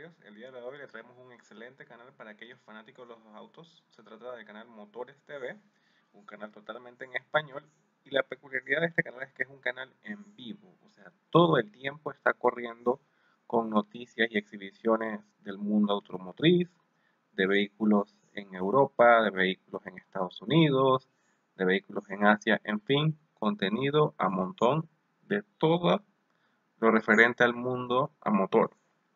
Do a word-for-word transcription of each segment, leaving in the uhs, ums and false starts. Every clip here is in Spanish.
varios. El día de hoy le traemos un excelente canal para aquellos fanáticos de los autos. Se trata del canal Motores T V, un canal totalmente en español. Y la peculiaridad de este canal es que es un canal en vivo. O sea, todo el tiempo está corriendo con noticias y exhibiciones del mundo automotriz, de vehículos en Europa, de vehículos en Estados Unidos, de vehículos en Asia, en fin, contenido a montón de todo lo referente al mundo a motor.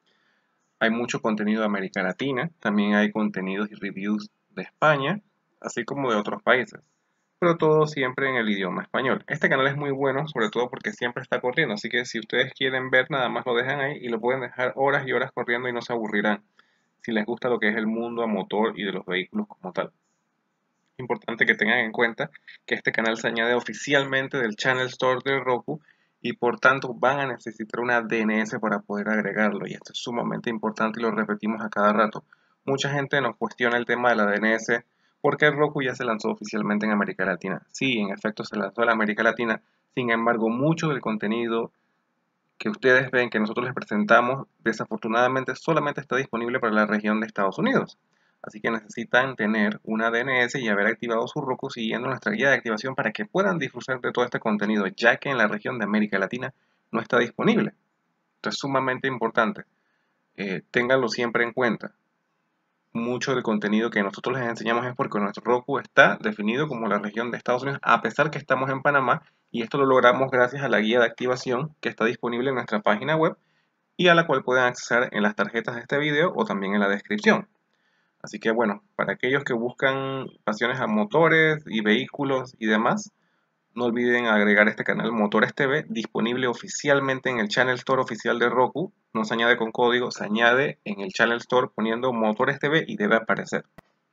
Hay mucho contenido de América Latina, también hay contenidos y reviews de España, así como de otros países, pero todo siempre en el idioma español. Este canal es muy bueno, sobre todo porque siempre está corriendo, así que si ustedes quieren ver, nada más lo dejan ahí y lo pueden dejar horas y horas corriendo y no se aburrirán, si les gusta lo que es el mundo a motor y de los vehículos como tal. Importante que tengan en cuenta que este canal se añade oficialmente del Channel Store de Roku y por tanto van a necesitar una D N S para poder agregarlo, y esto es sumamente importante y lo repetimos a cada rato. Mucha gente nos cuestiona el tema de la D N S porque Roku ya se lanzó oficialmente en América Latina. Sí, en efecto se lanzó en América Latina, sin embargo mucho del contenido que ustedes ven que nosotros les presentamos desafortunadamente solamente está disponible para la región de Estados Unidos. Así que necesitan tener una D N S y haber activado su Roku siguiendo nuestra guía de activación para que puedan disfrutar de todo este contenido, ya que en la región de América Latina no está disponible. Esto es sumamente importante. Eh, ténganlo siempre en cuenta. Mucho del contenido que nosotros les enseñamos es porque nuestro Roku está definido como la región de Estados Unidos, a pesar que estamos en Panamá, y esto lo logramos gracias a la guía de activación que está disponible en nuestra página web y a la cual pueden acceder en las tarjetas de este video o también en la descripción. Así que bueno, para aquellos que buscan pasiones a motores y vehículos y demás, no olviden agregar este canal Motores T V, disponible oficialmente en el Channel Store oficial de Roku. No se añade con código, se añade en el Channel Store poniendo Motores T V y debe aparecer.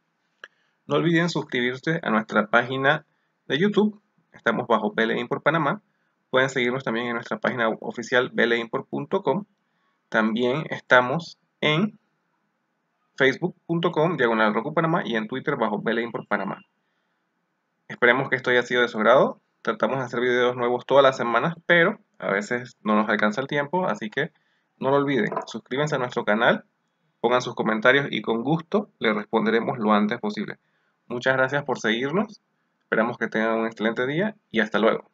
No olviden suscribirse a nuestra página de YouTube. Estamos bajo B L Import Panamá. Pueden seguirnos también en nuestra página oficial b l import punto com. También estamos en facebook punto com diagonal Roku Panamá y en Twitter bajo B L Import Panamá. Esperemos que esto haya sido de su agrado. Tratamos de hacer videos nuevos todas las semanas, pero a veces no nos alcanza el tiempo, así que no lo olviden. Suscríbanse a nuestro canal, pongan sus comentarios y con gusto les responderemos lo antes posible. Muchas gracias por seguirnos. Esperamos que tengan un excelente día y hasta luego.